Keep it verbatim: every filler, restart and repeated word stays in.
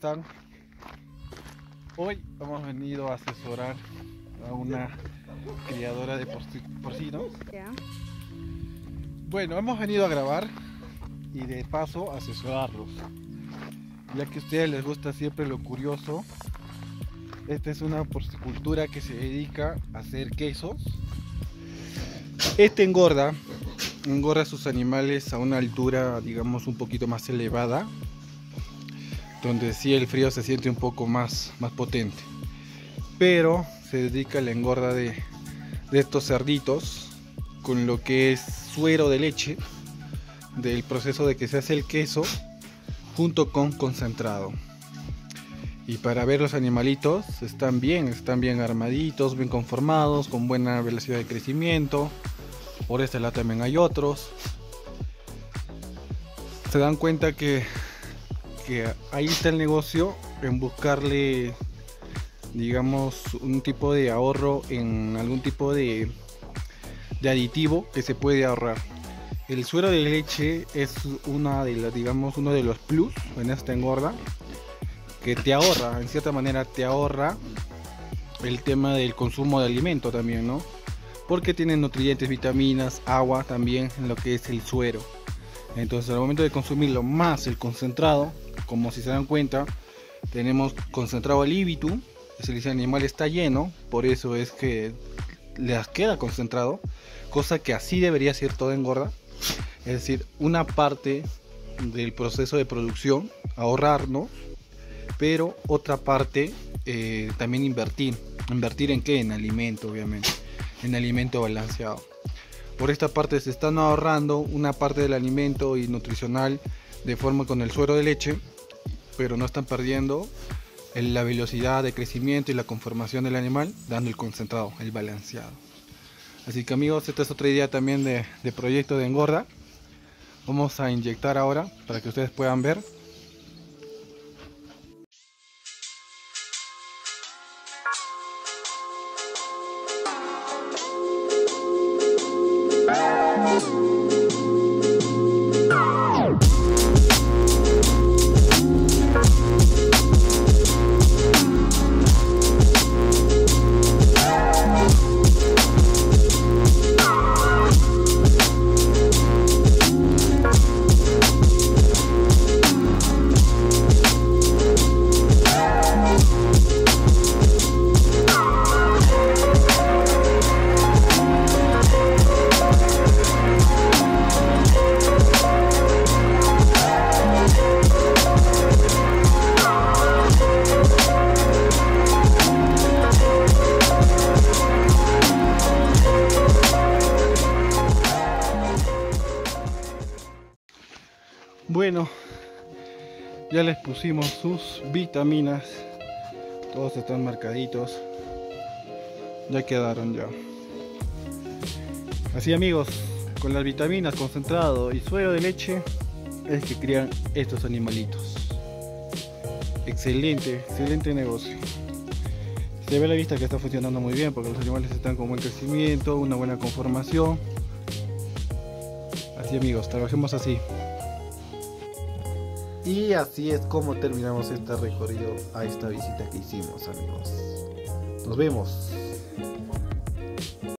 están? Hoy hemos venido a asesorar a una criadora de porcinos. Yeah. Bueno, hemos venido a grabar y de paso a asesorarlos. Ya que a ustedes les gusta siempre lo curioso, esta es una porcicultura que se dedica a hacer quesos. Este engorda, engorda a sus animales a una altura, digamos, un poquito más elevada, donde sí el frío se siente un poco más, más potente. Pero se dedica a la engorda de, de estos cerditos con lo que es suero de leche, del proceso de que se hace el queso, junto con concentrado. Y para ver los animalitos, están bien, están bien armaditos, bien conformados, con buena velocidad de crecimiento. Por este lado también hay otros. Se dan cuenta que, que ahí está el negocio en buscarle, digamos, un tipo de ahorro en algún tipo de, de aditivo que se puede ahorrar. El suero de leche es una de las, digamos, uno de los plus en esta engorda, que te ahorra, en cierta manera te ahorra el tema del consumo de alimento también, ¿no? Porque tiene nutrientes, vitaminas, agua también en lo que es el suero. Entonces al momento de consumirlo más el concentrado, como si se dan cuenta, tenemos concentrado al libitum, es decir, el animal está lleno, por eso es que les queda concentrado, cosa que así debería ser toda engorda. Es decir, una parte del proceso de producción ahorrarnos, pero otra parte eh, también invertir. ¿Invertir en qué? En alimento, obviamente, en alimento balanceado. Por esta parte se están ahorrando una parte del alimento y nutricional de forma con el suero de leche, pero no están perdiendo el, la velocidad de crecimiento y la conformación del animal, dando el concentrado, el balanceado. Así que amigos, esta es otra idea también de, de proyecto de engorda. Vamos a inyectar ahora para que ustedes puedan ver. Bueno, ya les pusimos sus vitaminas, todos están marcaditos, ya quedaron ya. Así amigos, con las vitaminas, concentrado y suero de leche es que crían estos animalitos. Excelente, excelente negocio. Se ve a la vista que está funcionando muy bien porque los animales están con buen crecimiento, una buena conformación. Así amigos, trabajemos así. Y así es como terminamos este recorrido a esta visita que hicimos amigos. Nos vemos.